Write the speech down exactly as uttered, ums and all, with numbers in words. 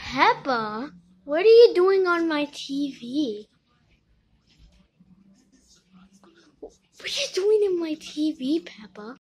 Peppa, what are you doing on my T V? What are you doing in my T V, Peppa?